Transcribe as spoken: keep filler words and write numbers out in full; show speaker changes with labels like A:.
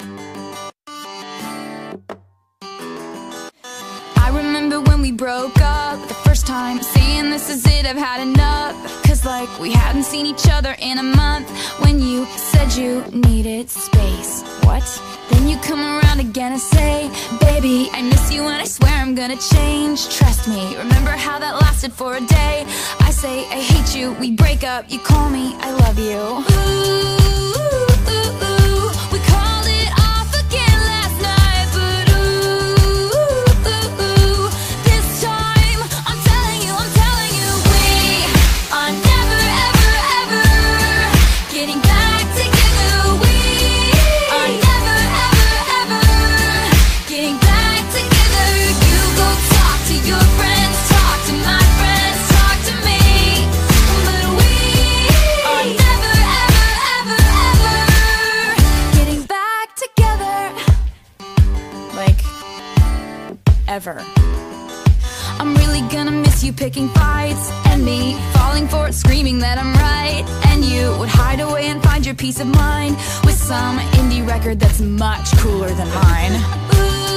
A: I remember when we broke up the first time, saying this is it, I've had enough. Cause like we hadn't seen each other in a month. When you said you needed space, what? Then you come around again and say, baby, I miss you and I swear I'm gonna change. Trust me, remember how that lasted for a day? I say I hate you, we break up, you call me I love you. Ooh, ooh, ooh, ooh. We called it off again last night, but ooh, ooh, ooh. This time, I'm telling you, I'm telling you, we are never, ever, ever getting back together. We are never, ever, ever getting back together. You go talk to your friends, talk to my friends, talk to me, but we are never, ever, ever, ever getting back together. Like, ever. I'm really gonna miss you picking fights, and me falling for it, screaming that I'm right. And you would hide away and find your peace of mind with some indie record that's much cooler than mine. Ooh.